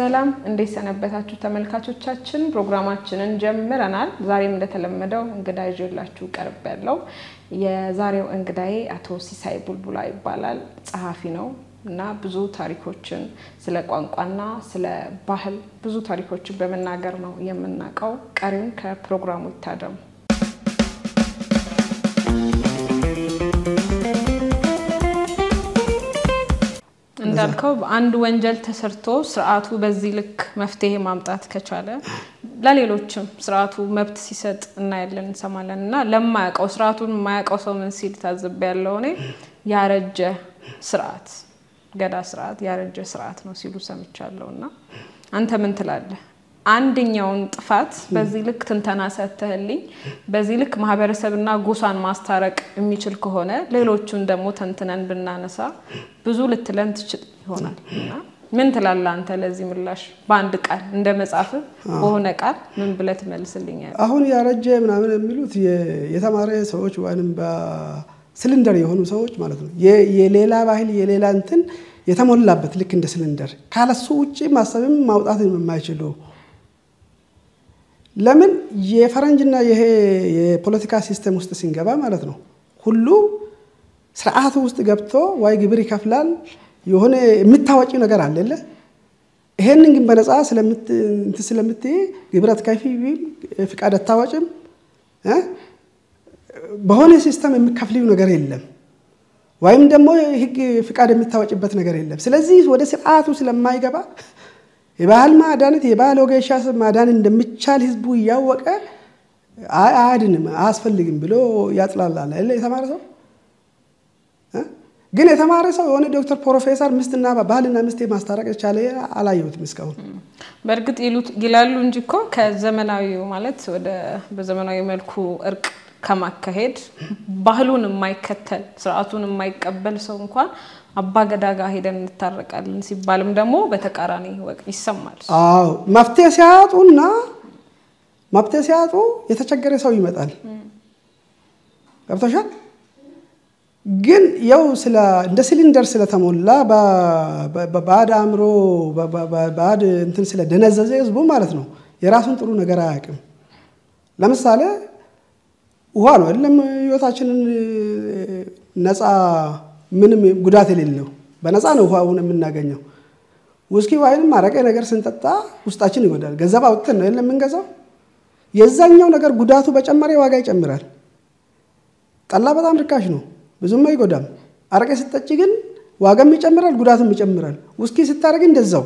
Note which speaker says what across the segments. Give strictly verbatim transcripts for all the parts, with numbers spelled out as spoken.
Speaker 1: ሰላም እንዴት ሰነበታችሁ ተመልካቾቻችን ፕሮግራማችንን ጀምረናል ዛሬም እንደተለመደው እንግዳ ይዤላችሁ ቀርብ ያለው የዛሬው እንግዳዬ አቶ ሲሳይ ቡልቡላ ይባላል ጸሐፊ ነው እና ብዙ ታሪኮችን ስለ ቋንቋና ስለ ባህል ብዙ ታሪኮችን በመናገር ነው የምናቀው ቀሪውን ከፕሮግራሙ ይታደሙ እንዳልከው አንድ ወንጀል ተሰርቶ ስርዓቱ በዚህ ልክ መፍትሄ ማምጣት ከቻለ ለሌሎችም ስርዓቱ መብት ሲሰጥ እና ያለን እንሰማለንና ለማያቀው ስርዓቱን ማያቀው ሰው ምን ሲል ታዘብ ያለው እኔ ያረጀ ስርዓት ገዳ ስርዓት ያረጀ ስርዓት ነው ሲሉ ሰምቻለሁና አንተ ምን ትላለህ አንደኛውን ጥፋት በዚህ ልክ ተንተና ሰተህልኝ በዚህ ልክ ማህበረሰብና ጎሳን ማስታረቅ የሚችል ከሆነ ሌሎቹን ደሞ ተንተናን ብናነሳ ብዙ ልትለን ትችል ይሆናልና ምን ትላለህ አንተ ለዚህ ምላሽ በአንድ ቃል እንደ መጻፍ በሆነ ቃል ምን ብለህ ትመልስልኛል
Speaker 2: አሁን ያረጀ ምናምን የሚሉት የተማረ ሰዎች ወይንም በሲሊንደር የሆኑ ሰዎች ማለት ነው የሌላ ባህል የሌላ እንትን የተሞላበት ልክ እንደ ሲሊንደር ካለሱ ውጪ ማሰብም ማውጣት የማይችሉ ለምን የፈረንጅና ይሄ የፖለቲካ ሲስተም ውስጥ ሲንገባ ማለት ነው ሁሉ ስርዓቱ ውስጥ ገብቶ ወይ ግብር ይከፍላል የሆነ የምታወጪ ነገር አለ አይደል ይሄንን ግን በነፃ ስለምት እንት ስለምት ግብራት ካይፊ ፍቃድ አታወጭም እ በሆነ ሲስተም የሚከፍልው ነገር የለም ወይም ደግሞ ህግ ፍቃድ የምታወጭበት ነገር የለም ስለዚህ ወደ ስርዓቱ ስለማይገባ የባህል ማዳነት የባህል ወገሻስ ማዳን እንደሚቻል ህዝቡ ያወቀ አያድንም አስፈልግም ብሎ ያጥላላል አይደል የተማረ ሰው እ ግን የተማረ ሰው የሆነ ዶክተር ፕሮፌሰር ምስትና ባህልና ምስት ማስታረቅ ይቻለ አላየሁትም እስካሁን
Speaker 1: በርግጥ ይሉት ይላሉ እንጂኮ ከዘመናዊው ማለት ወደ በዘመናዊ መልኩ እርቅ ከማካሄድ ባህሉን የማይከተል ስርዓቱን የማይቀበል ሰው እንኳን አባ ገዳጋ ሄደን እንታረቃለን ሲባልም ደግሞ በተቃራኒ ወቅ ይሰማል
Speaker 2: አዎ መፍትሄ ሲያጡና መፍትሄ ሲያጡ የተቸገረ ሰው ይመጣል ገብቶሻል ግን ያው ስለ እንደ ሲሊንደር ስለተሞላ በባድ አምሮ በባድ እንትን ስለ ደነዘዘ ህዝቡ ማለት ነው የራሱን ጥሩ ነገር አያውቅም ለምሳሌ ውሃ ነው አይደለም ህይወታችንን ነፃ ምንም ጉዳት የሌለው በነፃ ነው ውሃውን የምናገኘው ውስኪ ወይንም አረቄ ነገር ስንጠጣ ውስጣችን ይጎዳል ገንዘብ አውጥተን ነው አይደለም እንገዛው የዛኛው ነገር ጉዳቱ በጨመረ ዋጋ ይጨምራል ጠላ በጣም ርካሽ ነው ብዙም አይጎዳም አረቄ ስትጠጪ ግን ዋጋም ይጨምራል ጉዳቱም ይጨምራል ውስኪ ስታረግ እንደዛው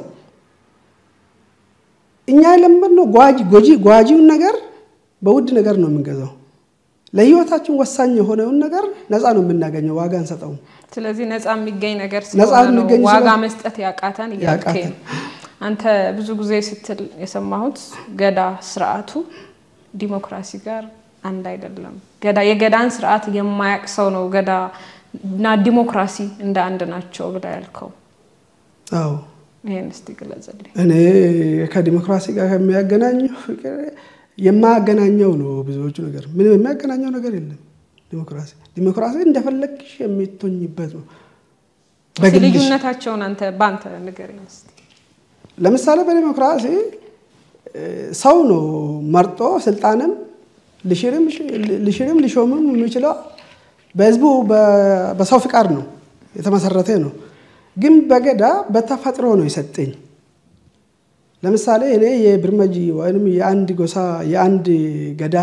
Speaker 2: እኛ ለምንድነው ጓጂ ጎጂ ጓጂውን ነገር በውድ ነገር ነው የምንገዛው ለህይወታችን ወሳኝ የሆነውን ነገር ነፃ ነው የምናገኘው ዋጋ አንሰጣው
Speaker 1: ስለዚህ ነፃ የሚገኝ ነገር ስለሆነ ዋጋ መስጠት ያቃተን ያቀኝ አንተ ብዙ ጊዜ ስትል የሰማሁት ገዳ ስርዓቱ ዲሞክራሲ ጋር አንድ አይደለም ገዳ የገዳን ስርዓት የማያቅ ሰው ነው ገዳ እና ዲሞክራሲ እንደ አንድ ናቸው ብላ ያልከው
Speaker 2: አዎ
Speaker 1: ይሄን እስቲ ግለጽልኝ
Speaker 2: እኔ ከዲሞክራሲ ጋር የሚያገናኘው ፍቅር የማገናኘው ነው ብዙዎቹ ነገር ምንም የሚያገናኘው ነገር የለም ዲሞክራሲ ዲሞክራሲ እንደፈለግሽ የሚቶኝበት ነው
Speaker 1: በግልዩነታቸው አንተ ባንተ ንገረኝ እስቲ
Speaker 2: ለምሳሌ በዲሞክራሲ ሰው ነው መርጦ ስልጣንም ለሽርም ለሽርም ለሾምም የሚችለው በህዝቡ በሰው ፍቃድ ነው የተመሰረተ ነው ግን በገዳ በተፈጥሮ ነው ይሰጠኝ ለምሳሌ እኔ የብርመጂ ወይንም የአንድ ጎሳ የአንድ ገዳ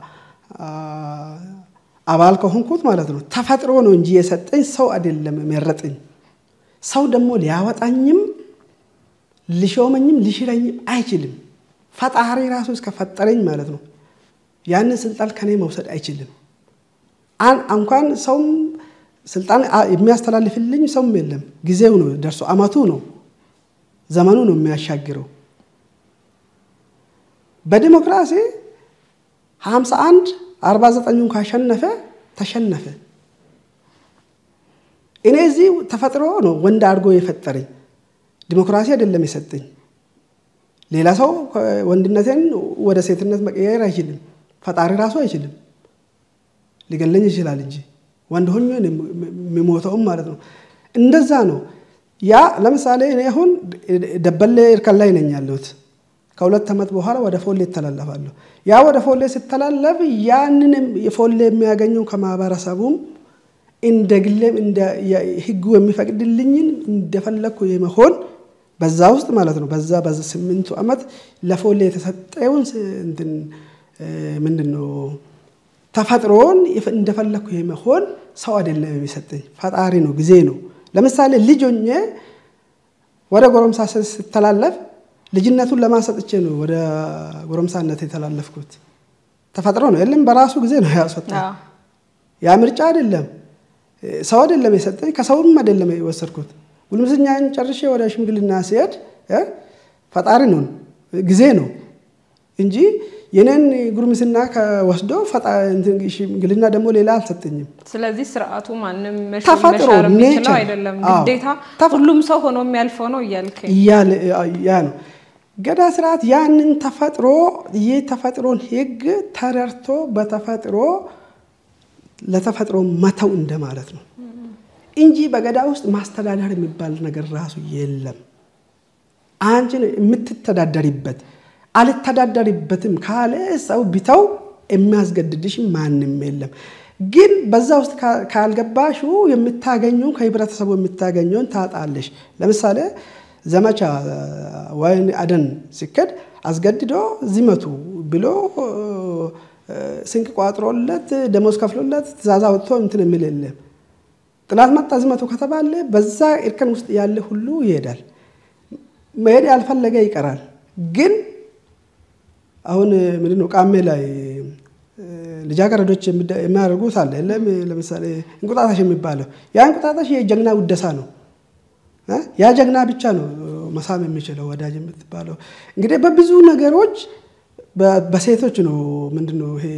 Speaker 2: አባል ከሆንኩት ማለት ነው ተፈጥሮ ነው እንጂ የሰጠኝ ሰው አይደለም የሚያረጠኝ ሰው ደግሞ ሊያወጣኝም ሊሾመኝም ሊሽረኝም አይችልም ፈጣሪ ራሱ እስከፈጠረኝ ማለት ነው ያን ስልጣን ከኔ መውሰድ አይችልም አን እንኳን ሰው ስልጣን የሚያስተላልፍልኝ ሰው የለም ጊዜው ነው ደርሶ አመቱ ነው ዘመኑ ነው የሚያሻግረው በዲሞክራሲ ሃምሳ አንድ አርባ ዘጠኝ ካሸነፈ ተሸነፈ እኔ እዚህ ተፈጥሮ ነው ወንድ አድርጎ የፈጠረኝ ዲሞክራሲ አይደለም የሰጠኝ ሌላ ሰው ወንድነቴን ወደ ሴትነት መቀየር አይችልም ፈጣሪ ራሱ አይችልም ሊገለኝ ይችላል እንጂ ወንድ ሆኜ የሚሞተው ማለት ነው እንደዛ ነው ያ ለምሳሌ እኔ አሁን ደበሌ እርከን ላይ ነኝ ያለሁት ከሁለት ዓመት በኋላ ወደ ፎሌ ተላልፋለሁ ያ ወደ ፎሌ ሲተላለፍ ያንንም የፎሌ የሚያገኘው ከማህበረሰቡም እንደግለም እንደ ህጉ የሚፈቅድልኝን እንደፈለኩ የመሆን በዛ ውስጥ ማለት ነው በዛ በዛ ስምንቱ ዓመት ለፎሌ የተሰጠውን እንትን ምንድነው ተፈጥሮን እንደፈለኩ የመሆን ሰው አይደለም የሚሰጠኝ ፈጣሪ ነው ጊዜ ነው ለምሳሌ ልጅ ሆኜ ወደ ጎረምሳ ሲተላለፍ ልጅነቱን ለማሰጥቼ ነው ወደ ጎረምሳነት የተላለፍኩት ተፈጥሮ ነው የለም በራሱ ጊዜ ነው ያሰጠኝ ያ ምርጫ አይደለም ሰው አይደለም የሰጠኝ ከሰውም አይደለም የወሰድኩት ጉልምስናን ጨርሼ ወደ ሽምግልና ሲሄድ ፈጣሪ ነው ጊዜ ነው እንጂ የነን ጉርምስና ከወስዶ ፈጣሪ እንትን ሽምግልና ደግሞ ሌላ አልሰጠኝም
Speaker 1: ስለዚህ ስርዓቱ ማንንም መሻር የሚችለው አይደለም ግዴታ ሁሉም ሰው ሆኖ የሚያልፈው ነው ይያልከኝ
Speaker 2: ይያል ያ ነው ገዳ ስርዓት ያንን ተፈጥሮ የተፈጥሮን ህግ ተረርቶ በተፈጥሮ ለተፈጥሮ መተው እንደማለት ነው እንጂ በገዳ ውስጥ ማስተዳደር የሚባል ነገር ራሱ የለም አንቺ የምትተዳደሪበት አልተዳደሪበትም ካለ ሰው ቢተው የሚያስገድድሽ ማንንም የለም ግን በዛ ውስጥ ካልገባሹ የምታገኙ ከህብረተሰቡ የምታገኙን ታጣለሽ ለምሳሌ ዘመቻ ወይን አደን ሲከድ አስገድዶ ዝመቱ ብሎ ስንቅ ቋጥሮለት ደሞዝ ከፍሎለት ትዛዛ ወጥቶ እንትን የሚል የለም ጥላት መጣ ዝመቱ ከተባለ በዛ እርከን ውስጥ ያለ ሁሉ ይሄዳል መሄድ ያልፈለገ ይቀራል ግን አሁን ምንድነው ቃሜ ላይ ልጃገረዶች የሚያደርጉት አለ ለምሳሌ እንቁጣጣሽ የሚባለው ያ እንቁጣጣሽ የጀግና ውደሳ ነው ያ ጀግና ብቻ ነው መሳም የሚችለው ወዳጅ የምትባለው እንግዲህ በብዙ ነገሮች በሴቶች ነው ምንድነው ይሄ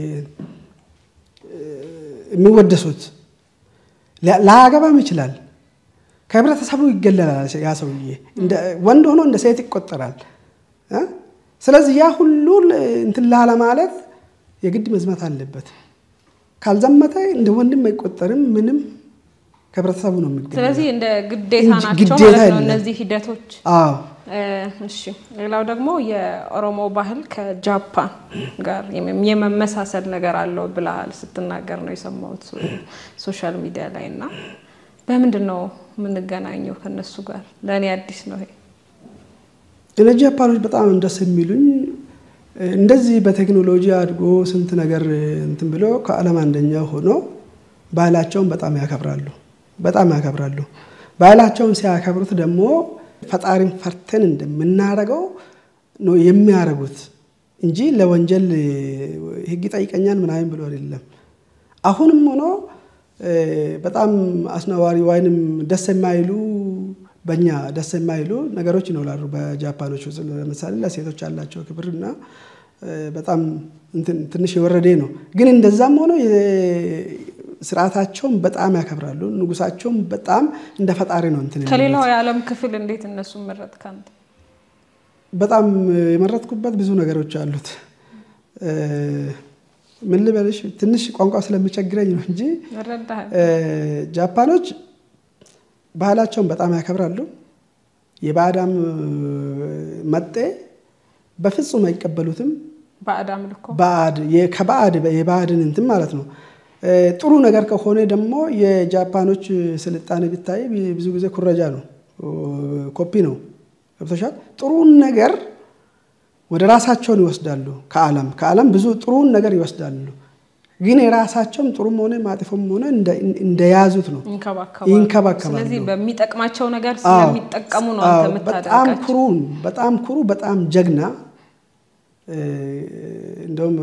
Speaker 2: የሚወደሱት ላያገባም ይችላል ከህብረተሰቡ ይገለላል ያ ሰውዬ እንደ ወንድ ሆኖ እንደ ሴት ይቆጠራል ስለዚህ ያ ሁሉ እንትን ላላ ማለት የግድ መዝመት አለበት ካልዘመተ እንደ ወንድም አይቆጠርም ምንም ከህብረተሰቡ ነው የሚገለለው
Speaker 1: ስለዚህ እንደ ግዴታ ናቸው ማለት ነው እነዚህ ሂደቶች
Speaker 2: አዎ
Speaker 1: እሺ ሌላው ደግሞ የኦሮሞ ባህል ከጃፓን ጋር የመመሳሰል ነገር አለው ብለሃል ስትናገር ነው የሰማሁት ሶሻል ሚዲያ ላይና በምንድነው ምንገናኘው ከነሱ ጋር ለኔ አዲስ ነው ይሄ እነ
Speaker 2: ጃፓኖች በጣም ደስ የሚሉኝ እንደዚህ በቴክኖሎጂ አድጎ ስንት ነገር እንትን ብሎ ከዓለም አንደኛ ሆኖ ባህላቸውን በጣም ያከብራሉ በጣም ያከብራሉ ባህላቸውን ሲያከብሩት ደግሞ ፈጣሪን ፈርተን እንደምናረጋው ነው የሚያረጉት እንጂ ለወንጀል ህግ ጠይቀኛን ምናምን ብሎ አይደለም አሁንም ሆኖ በጣም አስነዋሪ ወይንም ደስ የማይሉ በእኛ ደስ የማይሉ ነገሮች ይኖራሉ በጃፓኖች ውስጥ ለምሳሌ ለሴቶች ያላቸው ክብርና በጣም እንትን ትንሽ የወረደ ነው ግን እንደዛም ሆኖ ስርዓታቸውን በጣም ያከብራሉ ንጉሳቸውን በጣም እንደ ፈጣሪ ነው እንትን
Speaker 1: ከሌላው የዓለም ክፍል እንዴት እነሱ መረጥካንተ
Speaker 2: በጣም የመረጥኩበት ብዙ ነገሮች አሉት ምን ልበልሽ ትንሽ ቋንቋ ስለሚቸግረኝ ነው እንጂ
Speaker 1: ረዳህ
Speaker 2: ጃፓኖች ባህላቸውን በጣም ያከብራሉ የባዳም መጤ በፍጹም አይቀበሉትም
Speaker 1: ባዳም ልኮ
Speaker 2: ባድ የከባድ የባድን እንትን ማለት ነው ጥሩ ነገር ከሆነ ደግሞ የጃፓኖች ስልጣኔ ቢታይ ብዙ ጊዜ ኩረጃ ነው ኮፒ ነው ገብተሻል ጥሩ ነገር ወደ ራሳቸው ይወስዳሉ ከዓለም ከዓለም ብዙ ጥሩ ነገር ይወስዳሉ ግን የራሳቸውም ጥሩም ሆነ ማጥፎም ሆነ እንደያዙት ነው
Speaker 1: ይንከባከባሉ ስለዚህ በሚጠቅማቸው ነገር ስለሚጠቀሙ ነው አንተ የምታደርጋቸው
Speaker 2: በጣም ኩሩ በጣም ኩሩ በጣም ጀግና እንደውም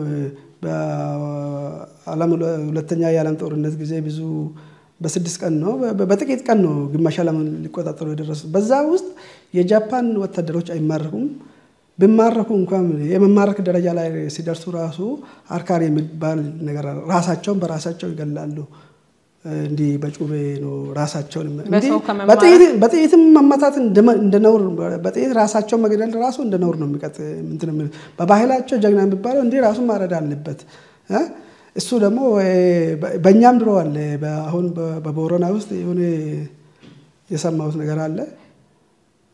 Speaker 2: በዓለም ሁለተኛ የዓለም ጦርነት ጊዜ ብዙ በስድስት ቀን ነው በጥቂት ቀን ነው ግማሽ ዓለምን ሊቆጣጠሩ የደረሱት በዛ ውስጥ የጃፓን ወታደሮች አይማረኩም በማረኩ እንኳን የመማረክ ደረጃ ላይ ሲደርሱ ራሱ አርካሪ የሚባል ነገር ራሳቸውን በራሳቸው ይገላሉ እንዲ በጩቤ ነው ራሳቸውን እንዲ በጥይት በጥይትም መመታት እንደነውር በጥይት ራሳቸውን መግደል ራሱ እንደነውር ነው የሚቀጥ እንትን በባህላቸው ጀግና የሚባለው እንዲ ራሱ ማረድ አለበት እሱ ደግሞ በእኛም ድሮ አለ አሁን በቦረና ውስጥ የሆነ የሰማሁት ነገር አለ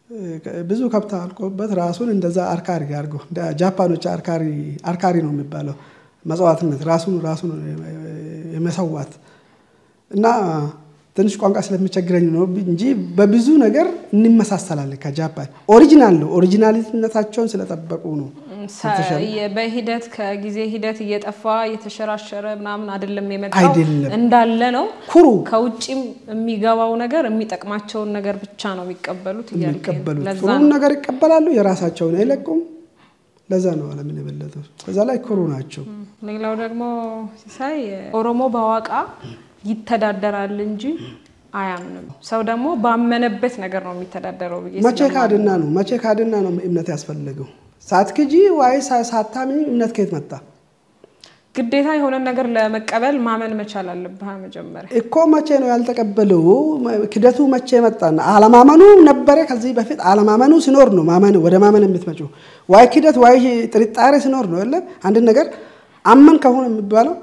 Speaker 2: ብዙ ከብት አልቆበት ራሱን እንደዛ አርካሪ አድርጎ ጃፓኖች አርካሪ አርካሪ ነው የሚባለው መጽዋዕትነት ራሱን ራሱን የመሰዋት እና ትንሽ ቋንቋ ስለሚቸግረኝ ነው እንጂ በብዙ ነገር እንመሳሰላለን ከጃፓን ኦሪጂናል ነው ኦሪጂናሊቲነታቸውን ስለተጠበቁ ነው
Speaker 1: በሂደት ከጊዜ ሂደት እየጠፋ እየተሸራሸረ ምናምን አይደለም የመጣው እንዳለ ነው ኩሩ ከውጪም የሚገባው ነገር የሚጠቅማቸው ነገር ብቻ ነው የሚቀበሉት
Speaker 2: ይያልከሉ ለዛ ነገር ይቀበላሉ የራሳቸውን አይለቁም ለዛ ነው ዓለምን የበለጠው ከዛ ላይ ኩሩ ናቸው
Speaker 1: ሌላው ደግሞ ሲሳይ ኦሮሞ ባዋቃ ይተዳደራል እንጂ አያምንም ሰው ደግሞ ባመነበት ነገር ነው የሚተዳደረው ብዬ
Speaker 2: መቼ ካድና ነው መቼ ካድና ነው እምነት ያስፈልገው ሳትክጂ ወይ ሳታምኝ እምነት ከየት መጣ
Speaker 1: ግዴታ የሆነ ነገር ለመቀበል ማመን መቻል አለብህ መጀመሪያ
Speaker 2: እኮ መቼ ነው ያልተቀበለው ክደቱ መቼ መጣና አለማመኑ ነበር ከዚህ በፊት አለማመኑ ሲኖር ነው ማመን ወደ ማመን የምትመጪው ወይ ክደት ወይ ጥርጣሬ ሲኖር ነው አይደል አንድ ነገር አመን ከሆነ የሚባለው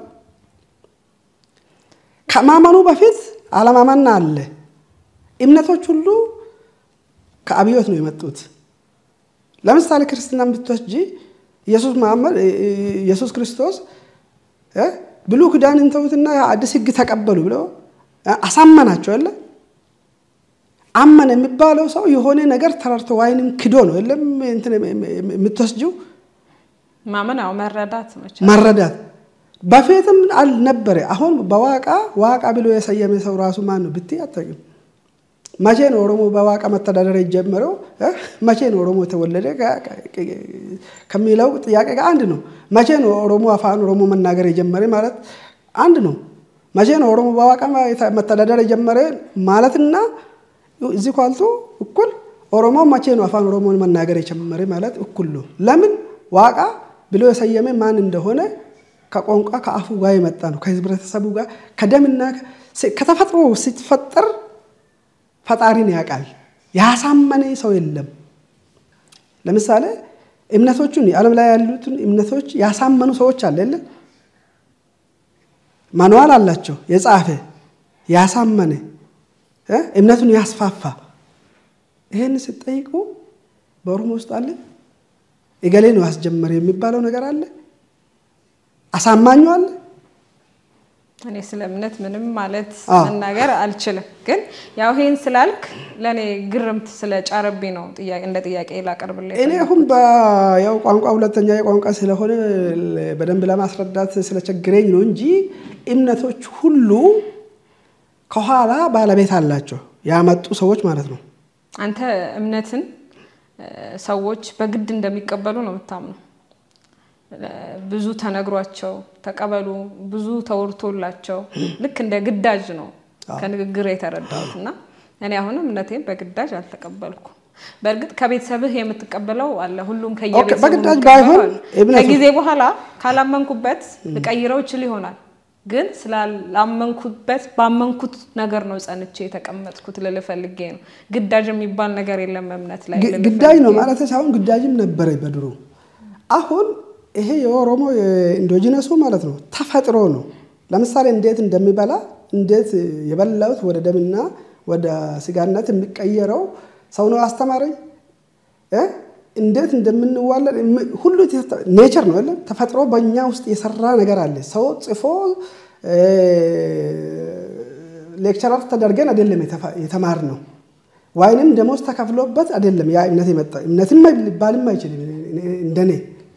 Speaker 2: ከማመኑ በፊት አለማመን አለ እምነቶች ሁሉ ከአብዮት ነው የመጡት ለምሳሌ ክርስቲያናን ብትወስጂ ኢየሱስ መሐመድ ኢየሱስ ክርስቶስ እ ብሉ ኪዳን እንተውትና አዲስ ህግ ተቀበሉ ብሎ አሳመናቸው አይደል አመነ የሚባለው ሰው የሆነ ነገር ተራርቶ ወይንም ክዶ ነው አይደለም እንትን የምትወስጂው
Speaker 1: ማመን አው መረዳት መቻል
Speaker 2: መረዳት በፊትም አልነበረ አሁን በዋቃ ዋቃ ብሎ የሰየመ ሰው ራሱ ማን ነው ብትይ አታውቂም መቼ ነው ኦሮሞ በዋቃ መተዳደር የጀመረው መቼ ነው ኦሮሞ ተወለደ ከሚለው ጥያቄ ጋር አንድ ነው መቼ ነው ኦሮሞ አፋን ኦሮሞ መናገር የጀመረ ማለት አንድ ነው መቼ ነው ኦሮሞ በዋቃ መተዳደር የጀመረ ማለትና እዚህ ቋልቶ እኩል ኦሮሞ መቼ ነው አፋን ኦሮሞ መናገር የጀመረ ማለት እኩል ነው ለምን ዋቃ ብሎ የሰየመ ማን እንደሆነ ከቋንቋ ከአፉ ጋር የመጣ ነው ከህብረተሰቡ ጋር ከደምና ከተፈጥሮ ሲፈጠር ፈጣሪን ያቃል ያሳመነ ሰው የለም ለምሳሌ እምነቶቹን ዓለም ላይ ያሉትን እምነቶች ያሳመኑ ሰዎች አለ አይደል ማኑዋል አላቸው የጻፈ ያሳመነ እ እምነቱን ያስፋፋ ይሄን ሲጠይቁ በኦሮሞ ውስጥ አለ እገሌ ነው ያስጀመረ የሚባለው ነገር አለ አሳማኙ አለ
Speaker 1: እኔ ስለምነት ምንም ማለት መናገር አልችልም ግን ያው ሄን ስላልክ ለኔ ግርምት ስለጫረብኝ ነው ጥያቄ እንደ ጥያቄ ላቀርብልኝ
Speaker 2: እኔ አሁን ያው ቋንቋ ሁለተኛ የቋንቋ ስለሆነ በደንብ ለማስረዳት ስለቸግረኝ ነው እንጂ እምነቶች ሁሉ ከኋላ ባለቤት አላቸው ያመጡ ሰዎች ማለት ነው
Speaker 1: አንተ እምነትን ሰዎች በግድ እንደሚቀበሉ ነው የምታምነው ብዙ ተነግሯቸው ተቀበሉ ብዙ ተወርቶላቸው ልክ እንደ ግዳጅ ነው ከንግግር የተረዳሁትና እኔ አሁንም እምነቴን በግዳጅ አልተቀበልኩ በርግጥ ከቤተሰብህ የምትቀበለው አለ ሁሉም ከየቤተሰቡ
Speaker 2: በግዳጅ ባይሆን
Speaker 1: ከጊዜ በኋላ ካላመንኩበት ልቀይረው ይችላል ይሆናል ግን ስላላመንኩበት ባመንኩት ነገር ነው ጸንቼ የተቀመጥኩት ለለፈልጌ ነው ግዳጅ የሚባል ነገር የለም እምነት ላይ
Speaker 2: ግዳጅ ነው ማለት ሳይሆን ግዳጅም ነበር በድሮ አሁን ይሄ የኦሮሞ ኢንዶጂነሱ ማለት ነው ተፈጥሮ ነው ለምሳሌ እንዴት እንደሚበላ እንዴት የበላውት ወደ ደምና ወደ ስጋነት የሚቀየረው ሰው ነው አስተማረኝ እ እንዴት እንደምንዋለድ ሁሉ ኔቸር ነው አይደል ተፈጥሮ በእኛ ውስጥ የሰራ ነገር አለ ሰው ጽፎ ሌክቸረር ተደርገን አይደለም የተማር ነው ወይንም ደሞዝ ተከፍሎበት አይደለም ያ እምነት የመጣ እምነትም ሊባልም አይችልም እንደኔ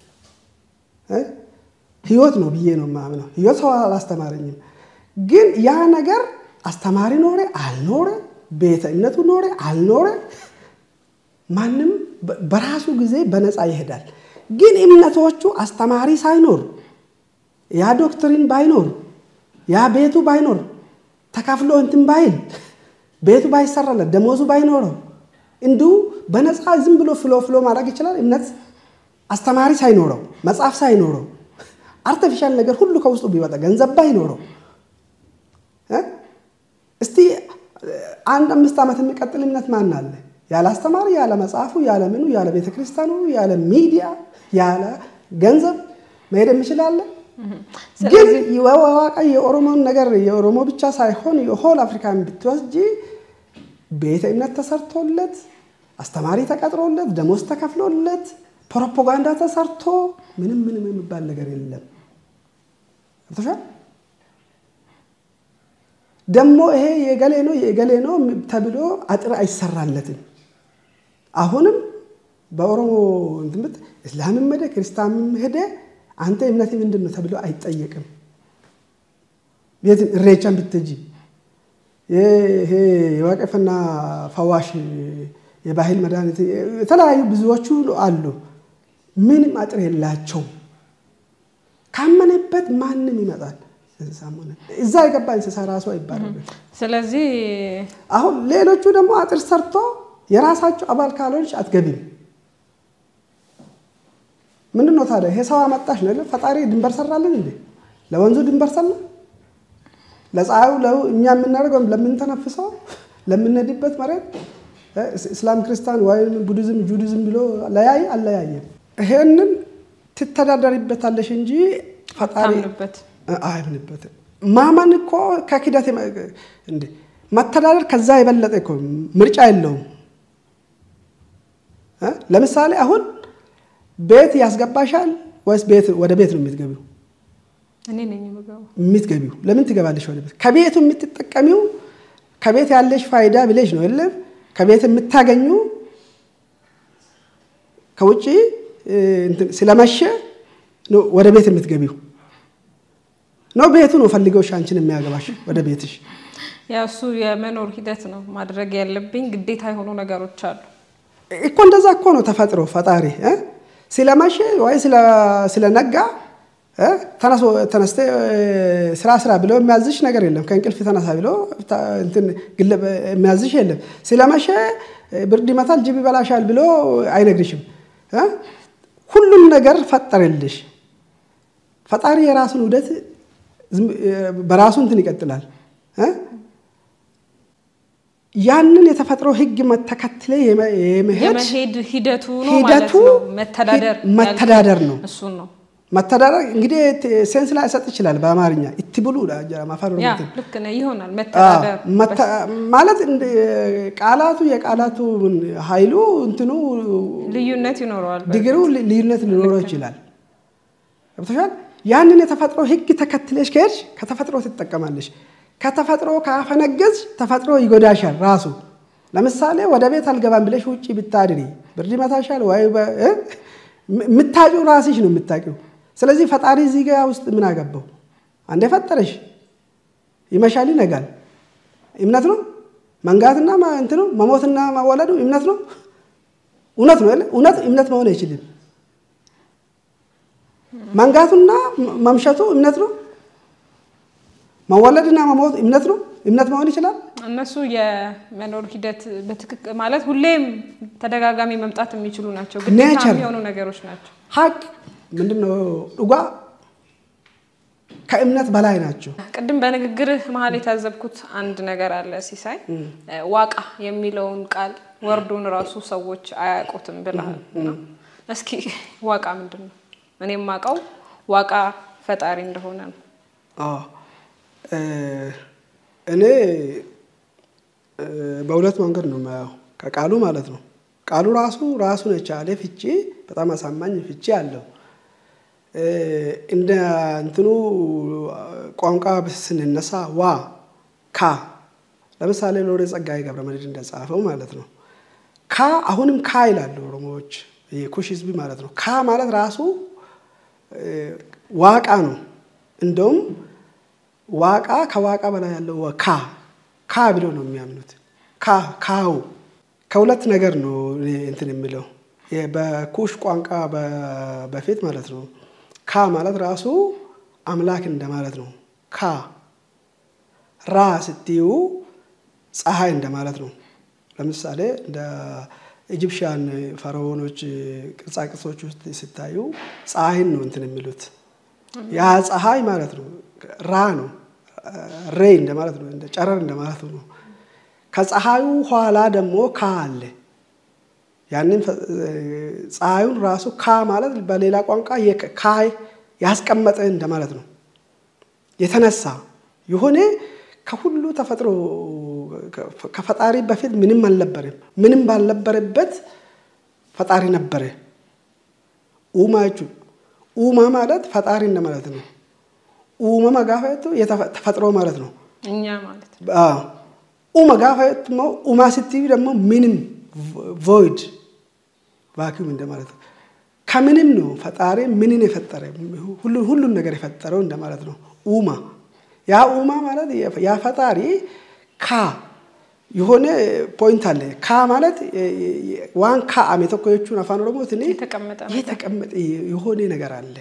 Speaker 2: ህይወት ነው ብዬ ነው ማምነው ህይወት ሰው አላስተማረኝም ግን ያ ነገር አስተማሪ ኖረ አልኖረ ቤተ እምነቱ ኖረ አልኖረ ማንንም በራሱ ጊዜ በነፃ ይሄዳል ግን እምነቶቹ አስተማሪ ሳይኖር ያ ዶክትሪን ባይኖር ያ ቤቱ ባይኖር ተካፍሎ እንትን ባይል ቤቱ ባይሰራለት ደሞዙ ባይኖረው እንዱ በነፃ ዝም ብሎ ፍሎ ፍሎ ማድረግ ይችላል እምነት አስተማሪ ሳይኖረው መጽሐፍ ሳይኖረው አርቲፊሻል ነገር ሁሉ ከውስጡ ቢወጣ ገንዘብ ባይኖረው እ እስቲ አንድ አምስት አመት የሚቀጥል እምነት ማን አለ ያለ አስተማሪ ያለ መጽሐፉ ያለ ምኑ ያለ ቤተ ክርስቲያኑ ያለ ሚዲያ ያለ ገንዘብ መሄድ የሚችላል ግን የዋዋቃ የኦሮሞን ነገር የኦሮሞ ብቻ ሳይሆን የሆል አፍሪካን ብትወስጂ ቤተ እምነት ተሰርቶለት አስተማሪ ተቀጥሮለት ደሞዝ ተከፍሎለት ፕሮፓጋንዳ ተሰርቶ ምንም ምንም የሚባል ነገር የለም አጥቷል ደሞ ይሄ የገሌ ነው የገሌ ነው ተብሎ አጥር አይሰራለትም አሁንም በኦሮሞ እንትምት እስላምም ሄደ ክርስቲያንም ሄደ አንተ እምነቴ ምንድነው ተብሎ አይጠየቅም የት እሬቻን ብትጂ ይሄ የዋቀፈና ፈዋሽ የባህል መድኃኒት የተለያዩ ብዙዎቹ አሉ ምንም አጥር የላቸው ካመነበት ማንንም ይመጣል እንሳሞነ እዛ የገባ እንስሳ ራሱ አይባልም
Speaker 1: ስለዚህ
Speaker 2: አሁን ሌሎቹ ደግሞ አጥር ሰርቶ የራሳቸው አባል ካሎች አትገቢም ምንድነው ታዲያ ሄሳው አመጣሽ ነው ፈጣሪ ድንበር ሰራልን እንዴ ለወንዙ ድንበር ሰራ ለጻዩ ለው እኛ የምናደርገው ለምን ተነፍሰው ለምንነድበት መሬት እስላም ክርስቲያን ወይም ቡዲዝም ጁዲዝም ብሎ ለያይ አለያየ ይሄንን ትተዳደሪበታለሽ እንጂ ፈጣሪ አይብንበት ማማን እኮ ከኪዳት እንዴ መተዳደር ከዛ የበለጠ እኮ ምርጫ የለውም እ ለምሳሌ አሁን ቤት ያስገባሻል ወይስ ቤት ወደ ቤት ነው የምትገቢው
Speaker 1: እኔ ነኝ የምገባው
Speaker 2: የምትገቢው ለምን ትገባለሽ ወደ ቤት ከቤቱ የምትጠቀሚው ከቤት ያለሽ ፋይዳ ብለሽ ነው አይደል ከቤት የምታገኙ ከውጪ እንትን ስለማሸ ነው ወደ ቤት የምትገቢው ነው ቤቱ ነው ፈልገውሽ አንቺን የሚያገባሽ ወደ ቤትሽ
Speaker 1: ያሱ የመኖር ሂደት ነው ማድረግ ያለብኝ ግዴታ የሆኑ ነገሮች አሉ
Speaker 2: እኮ እንደዛ እኮ ነው ተፈጥሮ ፈጣሪ እ ስለማሸ ወይ ስለ ስለነጋ እ ተነስ ተነስተ ስራ ስራ ብሎ የሚያዝሽ ነገር የለም ከእንቅልፍ ተነሳ ብሎ እንትን ግለ የሚያዝሽ የለም ስለማሸ ብርድ ይመታል ጅብ ይበላሻል ብሎ አይነግርሽም እ ሁሉን ነገር ፈጠረልሽ ፈጣሪ የራሱን ውደት በራሱ እንትን ይቀጥላል እ ያንን የተፈጥሮ ህግ መተከተለ የመሄድ
Speaker 1: የመሄድ ሂደቱ ነው ማለት ነው መተዳደር
Speaker 2: መተዳደር ነው
Speaker 1: እሱ ነው
Speaker 2: መተዳደር እንግዲህ ሴንስ ላይ ሰጥ ይችላል በአማርኛ ኢትብሉ ዳጀራ ማፈሩ
Speaker 1: ያ ልክ ነው ይሆናል መተዳደር
Speaker 2: ማለት ቃላቱ የቃላቱ ኃይሉ እንትኑ
Speaker 1: ልዩነት ይኖረዋል
Speaker 2: ዲግሩ ልዩነት ሊኖረው ይችላል አብተሻል ያንን የተፈጥሮ ህግ ተከትለሽ ከሄድሽ ከተፈጥሮ ትጠቀማለሽ ከተፈጥሮ ካፈነገዝ ተፈጥሮ ይጎዳሻል ራሱ ለምሳሌ ወደ ቤት አልገባም ብለሽ ውጪ ብታድሪ ብርድ ይመታሻል ወይ ምታቂው ራስሽ ነው ምታቂው ስለዚህ ፈጣሪ እዚህ ጋር ውስጥ ምን አገባው አንዴ ፈጠረሽ ይመሻል ይነጋል እምነት ነው መንጋትና እንትኑ መሞትና መወለዱ እምነት ነው እውነት ነው እውነት እምነት መሆን አይችልም መንጋቱና መምሸቱ እምነት ነው መወለድና መሞት እምነት ነው እምነት መሆን ይችላል
Speaker 1: እነሱ የመኖር ሂደት በትክክል ማለት ሁሌም ተደጋጋሚ መምጣት የሚችሉ ናቸው ግዴታ የሚሆኑ ነገሮች ናቸው
Speaker 2: ሀቅ ምንድነው ዱጋ ከእምነት በላይ ናቸው
Speaker 1: ቀደም በንግግር መሐል የታዘብኩት አንድ ነገር አለ ሲሳይ ዋቃ የሚለውን ቃል ወርዱን ራሱ ሰዎች አያውቁትም ብለና እስኪ ዋቃ ምንድነው እኔም ማቀው ዋቃ ፈጣሪ እንደሆነ ነው
Speaker 2: አዎ እኔ በሁለት መንገድ ነው ማያው ከቃሉ ማለት ነው ቃሉ ራሱ ራሱን የቻለ ፍቺ በጣም አሳማኝ ፍቺ አለው እንደ እንትኑ ቋንቋ ስንነሳ ዋ ካ ለምሳሌ ሎሬ ጸጋዬ ገብረመድህን እንደጻፈው ማለት ነው ካ አሁንም ካ ይላሉ ኦሮሞዎች የኩሽ ህዝብ ማለት ነው ካ ማለት ራሱ ዋቃ ነው እንደውም ዋቃ ከዋቃ በላይ ያለው ካ ካ ብሎ ነው የሚያምኑት ካ ካው ከሁለት ነገር ነው እንትን የሚለው በኩሽ ቋንቋ በፊት ማለት ነው ካ ማለት ራሱ አምላክ እንደማለት ነው ካ ራ ስትዩ ፀሐይ እንደማለት ነው ለምሳሌ እንደ ኢጂፕሽያን ፈራኦኖች ቅርጻቅርጾች ውስጥ ሲታዩ ፀሐይን ነው እንትን የሚሉት ያ ፀሐይ ማለት ነው ራ ነው ሬ እንደማለት ነው እንደ ጨረር እንደማለት ነው ከፀሐዩ ኋላ ደግሞ ካ አለ ያንን ፀሐዩን ራሱ ካ ማለት በሌላ ቋንቋ የካይ ያስቀመጠ እንደማለት ነው የተነሳ የሆነ ከሁሉ ተፈጥሮ ከፈጣሪ በፊት ምንም አልነበረም ምንም ባልነበረበት ፈጣሪ ነበረ ኡማቹ ኡማ ማለት ፈጣሪ እንደማለት ነው ኡማ ማጋፈቱ የተፈጥሮ ማለት ነው
Speaker 1: እኛ ማለት
Speaker 2: አዎ ኡማ ጋፈቱ ነው ኡማ ሲቲ ደግሞ ምንም void vacuum እንደማለት ነው ከምንም ነው ፈጣሪ ምንን የፈጠረ ሁሉ ሁሉ ነገር የፈጠረው እንደማለት ነው ኡማ ያ ኡማ ማለት ያ ፈጣሪ ካ የሆነ ፖይንት አለ ካ ማለት ዋን ካ አመተኮቹን አፋን ኦሮሞ ትኔ
Speaker 1: የተቀመጠ
Speaker 2: የተቀመጠ የሆነ ነገር አለ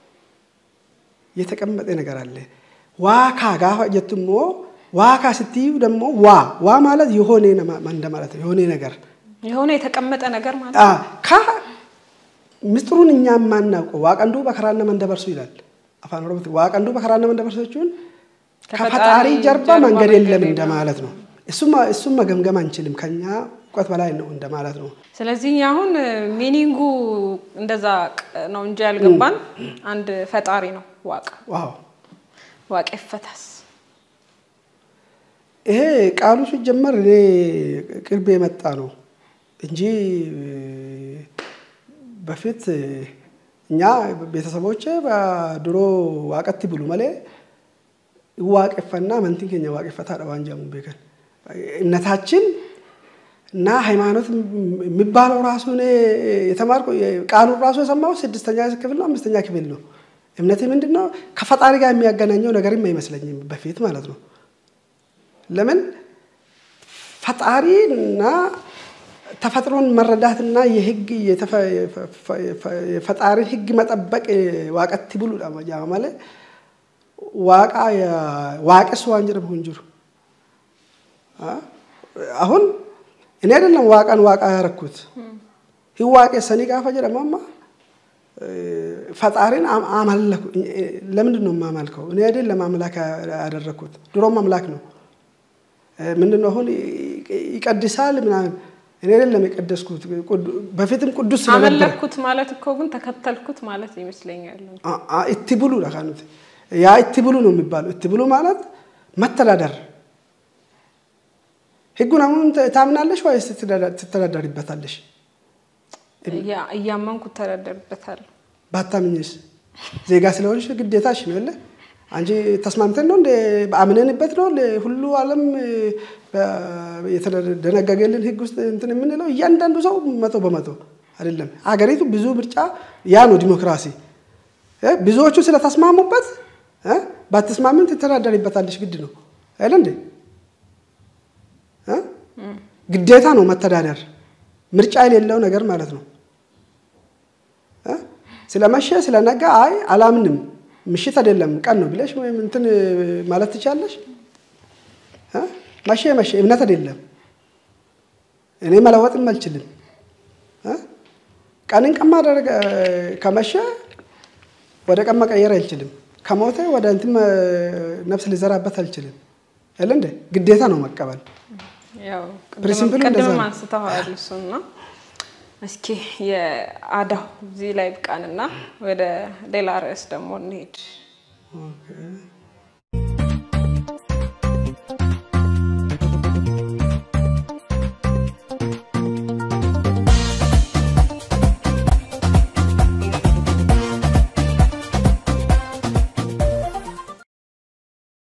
Speaker 2: የተቀመጠ ነገር አለ ዋካ ጋፋ ጀትሞ ዋካ ሲቲው ደግሞ ዋ ዋ ማለት የሆነ እንደማለት ነው የሆነ ነገር
Speaker 1: የሆነ የተቀመጠ ነገር ማለት
Speaker 2: አ ካ ምስጥሩን እኛ ማናውቀው ዋቀንዱ በከራና መንደበርሱ ይላል አፋን ኦሮሞ ዋቀንዱ በከራና መንደበርሶቹን ከፈጣሪ ጀርባ መንገድ የለም እንደማለት ነው እሱማ እሱማ መገምገም አንችልም ከኛ ቋት በላይ ነው እንደማለት ነው
Speaker 1: ስለዚህ አሁን ሚኒንጉ እንደዛ ነው እንጂ ያልገባን አንድ ፈጣሪ ነው ዋቅ
Speaker 2: ዋው
Speaker 1: ዋቅ ይፈታስ
Speaker 2: ይሄ ቃሉ ሲጀመር እኔ ቅርብ የመጣ ነው እንጂ በፊት እኛ ቤተሰቦቼ በድሮ ዋቀት ብሉ ማለት ዋቅፈና መንቲን ከኛ ዋቅፈታ ዳዋንጃሙ በከን እነታችን እና ሃይማኖት የሚባለው ራሱ ነው የተማርኩ ቃሉ ራሱ የሰማው ስድስተኛ ክፍል ነው አምስተኛ ክፍል ነው እምነቴ ምንድነው ከፈጣሪ ጋር የሚያገናኘው ነገርም አይመስለኝም በፊት ማለት ነው ለምን ፈጣሪና ተፈጥሮን መረዳትና የህግ የፈጣሪ ህግ መጠበቅ ዋቀት ብሉ ዳማጃ ማለት ዋቃ ዋቀስ ዋንጀር ሁንጁር አሁን እኔ አይደለም ዋቃን ዋቃ ያረኩት ይዋቀ ሰኒ ጋፋ ጀረማማ ፈጣሪን አማለኩ ለምንድን ነው ማማልከው እኔ አይደለም አምላክ ያደረኩት ድሮም አምላክ ነው ምንድነው አሁን ይቀድሳል ምናምን እኔ አይደለም የቀደስኩት በፊትም ቅዱስ ነበር
Speaker 1: አመለኩት ማለት እኮ ግን ተከተልኩት ማለት ይመስለኛል
Speaker 2: አ እትብሉ ለካኑት ያ እትብሉ ነው የሚባለው እትብሉ ማለት መተዳደር ህጉን አሁን ታምናለሽ ወይስ ትተዳደሪበታለሽ
Speaker 1: ያ ያማንኩ ተዳደርበታል
Speaker 2: ባታምኝስ ዜጋ ስለሆንሽ ግዴታሽ ነው አይደል አንጂ ተስማምተን ነው እንደ አምነንበት ነው ሁሉ ዓለም የተደነገገልን ህግ ውስጥ እንትን የምንለው እያንዳንዱ ሰው መቶ በመቶ አይደለም አገሪቱ ብዙ ምርጫ ያ ነው ዲሞክራሲ ብዙዎቹ ስለተስማሙበት ባትስማምን ትተዳደሪበታለሽ ግድ ነው አይደል እንዴ ግዴታ ነው መተዳደር ምርጫ የሌለው ነገር ማለት ነው ስለማሸ ስለነጋ አይ አላምንም ምሽት አይደለም ቀን ነው ብለሽ ወይ እንትን ማለት ትቻለሽ አ ማሸ ማሸ እምነት አይደለም እኔ መለወጥም አልችልም አ ቀንን ከማደረገ ከመሸ ወደ ቀን መቀየር አልችልም ከሞተ ወደ እንትን ነፍስ ሊዘራበት አልችልም አይደል እንዴ ግዴታ ነው መቀበል
Speaker 1: ያው ቀደም ማንስተዋል እሱና እስኪ የአዳው እዚህ ላይ ብቃንና ወደ ሌላ ርዕስ ደግሞ እንሂድ
Speaker 2: ኦኬ